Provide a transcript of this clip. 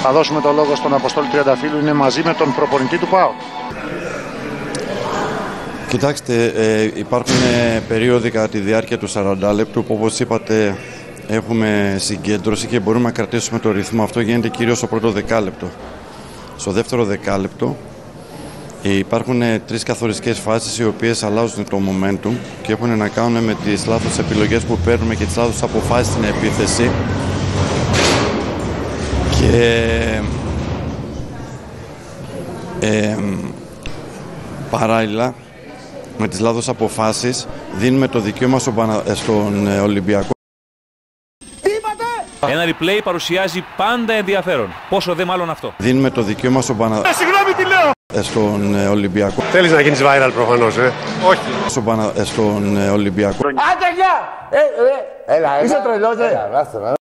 Θα δώσουμε το λόγο στον Αποστόλη Τριανταφύλλου, είναι μαζί με τον προπονητή του ΠΑΟΚ. Κοιτάξτε, υπάρχουν περίοδοι κατά τη διάρκεια του 40 λεπτού που, όπως είπατε, έχουμε συγκέντρωση και μπορούμε να κρατήσουμε το ρυθμό. Αυτό γίνεται κυρίως στο πρώτο δεκάλεπτο. Στο δεύτερο δεκάλεπτο υπάρχουν τρεις καθοριστικές φάσεις οι οποίες αλλάζουν το momentum και έχουν να κάνουν με τις λάθος επιλογές που παίρνουμε και τις λάθος αποφάσεις στην επίθεση. Και παράλληλα με τις λάθος αποφάσεις δίνουμε το δικαίωμα στον Ολυμπιακό. Ένα replay παρουσιάζει πάντα ενδιαφέρον. Πόσο δε μάλλον αυτό. Δίνουμε το δικαίωμα Συγγνώμη, τι λέω! Στον Ολυμπιακό. Θέλεις να γίνεις viral προφανώς, Όχι. Στον Ολυμπιακό. Άντε, γεια! Έλα, είσαι τρελός,